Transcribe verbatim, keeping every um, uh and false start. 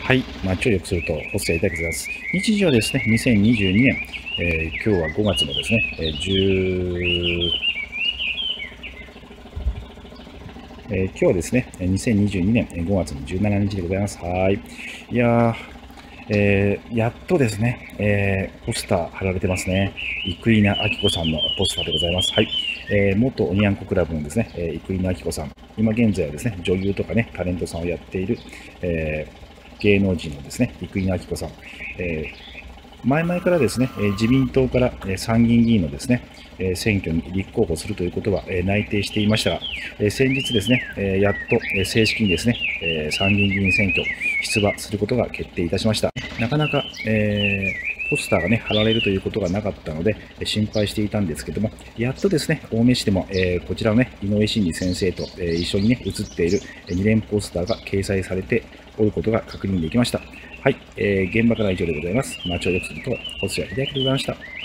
はい、街を良くすると、ホストやりたいとございます。日時はですね、にせんにじゅうにねん、えー、今日はごがつのですね、えー、10えー、今日はですね、にせんにじゅうにねんごがつのじゅうしちにちでございます。はい。いやー、えー、やっとですね、えー、ポスター貼られてますね。生稲晃子さんのポスターでございます。はい。えー、元おにゃんこクラブのですね、えー、生稲晃子さん。今現在はですね、女優とかね、タレントさんをやっている、えー、芸能人のですね、生稲晃子さん。えー前々からですね、自民党から参議院議員のですね、選挙に立候補するということは内定していましたが、先日ですね、やっと正式にですね、参議院議員選挙出馬することが決定いたしました。なかなか、えー、ポスターがね、貼られるということがなかったので、心配していたんですけども、やっとですね、青梅市でも、えー、こちらのね、井上真司先生と、えー、一緒にね、写っているに連ポスターが掲載されておることが確認できました。はい、えー、現場からは以上でございます。街を良くすると、ホストや秀明でございました。